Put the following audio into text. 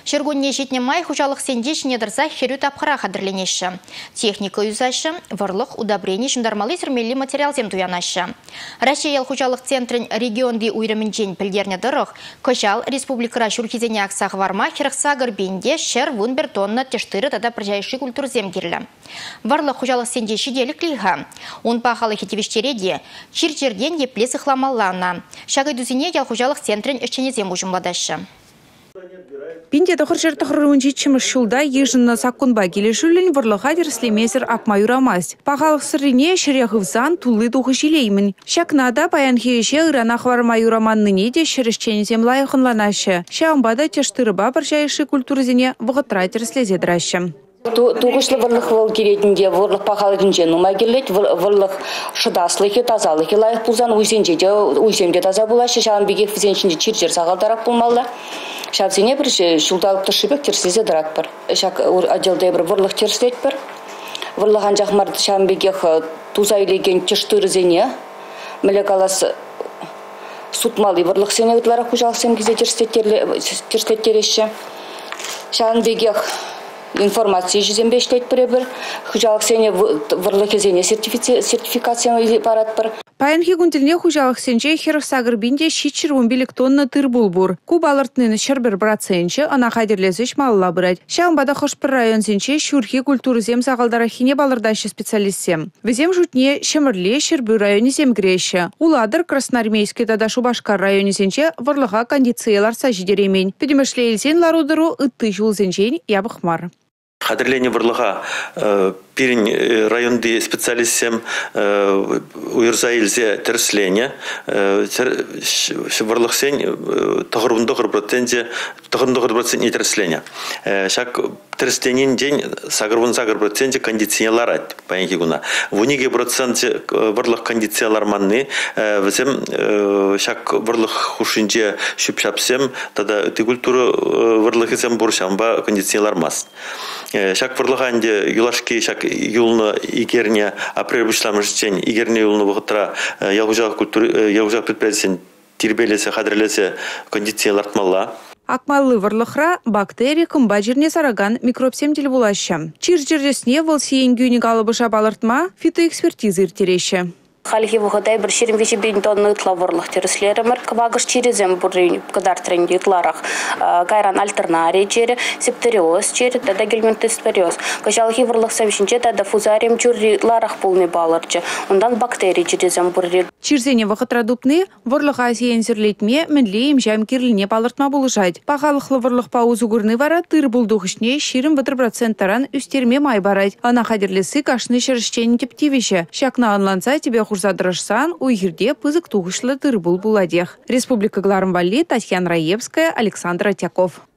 Шергунне жетне май хужалық сендеш недірза херю тапқыра қадырленеші. Техника юзашы, варлық удобрение жындармалы сірмелі материал зем туянашы. Россия хужалық центрін регионды уйрымінжен пілдерне дұрық, көжал республикара шүркезене ақсағы варма херықса гірбенде шер вун бір тонна тештыры тада пржайшы культур зем керлі. Варлық хужалық сендеші делік лиға. Он пахалы хетевештереде, чир-черден еплесі хламаллана. Шагай дүзіне ел хужалық центрін үшчене зем ұжымладашы. Пинде тохыр жер тохырын жетшіміш шулда ежінна саккунба келешулін варлыға дерслемесір апмайурамас. Пағалық сыррине шыряғывзан тулы тухы жилеймін. Шакнада паянхейше ыранақ вармайураманныне де шырышченезем лайықынланашы. Шаумбада тештырыба біржайшы культурзіне вғытра дерслезедірашым. Туғышлы варлық вол керетінде варлық пақалыдынже нұма келет, варлық шыдаслығы, тазалығы лайық бұлзан уйземде таза бұлашы, шағын бегек візеншінде чир-жер сағалдарақ бұлмалда. Шабзене бір шулдалықты шыбек терсезе дырат бір. Шақ отделде бір варлық терслет бір. Варлыған жақмарды шағын бегек тузайлеген тештырызене, мүлік аласы сутмалы варлық сене ұтларақ құжалық семгізе терслеттереші. Шағын бегек информация жүзен бештет бір, хужалық сене варлық езене сертификацияны парат бір. Паянхи күнтіліне хужалық сенже херықса гірбінде шитшір 11 тонна тыр бұлбұр. Куб алыртныны шырбір процентші ана қадерлезіш малыла бұрад. Шағынбада қошпыр район сенже шүрхи культурызем сағалдара хине балырдашы специалистсем. Візем жұтне шымырле шырбір районе земгреші. Уладыр Красноармейский тада Шубашкар районе сенже варлыға кондициялар сажидеремен. Педемішле елсен ларудыру үтті жул сенжен ябықмар. Қадірлені варлыға пирин районды специалистсем уйырза елзе терслене. Варлық сен тұғырындығыр процент терслене. Шак терсленен день сағыр проценте кондициялар айды, паянки гуна. Вуниге проценте варлық кондициялар манны, візем шак варлық хушинже шүпшапсем, тада ты культуру варлық езем бұршамба кондициялар мас. Шак варлығанде юлашки шак юлны игерне апрель бушламыш день игерне юлны вғытра ялғужақ предприятиесен тербелесе, қадірлесе кондициялар артмалла. Акмаллы варлықра бактерия кымба жерне сараган микробсем дел булашы. Чир жердесіне выл сейін гүйнік алыбыша балыртма фитоэкспертиза иртереші. Халихи выходай бір 25 bin тонны ытла варлық теріслерімір. Квагыш черезем бұрын кадар тренде ытларақ. Гайран альтернарий чері, септериоз чері, тада гельминтеспериоз. Кашалхи варлық сәмшінче тада фузарием чүрі ларақ пулны балырчы. Ондан бактерий черезем бұрын. Чирзене вақытра дупны варлыға сейензірлетме мінлейім жайм керліне балыртма болышайды. Пағалықлы варлық паузу күрні вара тыр бұлдуғышне 20% үстерме май барайды. Ана қадірлесі кашны шырышчені тептивеші. Шакна анланса тебе задырышсан, уйгерде пызык туғышлы тыр бұл буладех. Республика Гларымвали, Татьяна Раевская, Александр Атяков.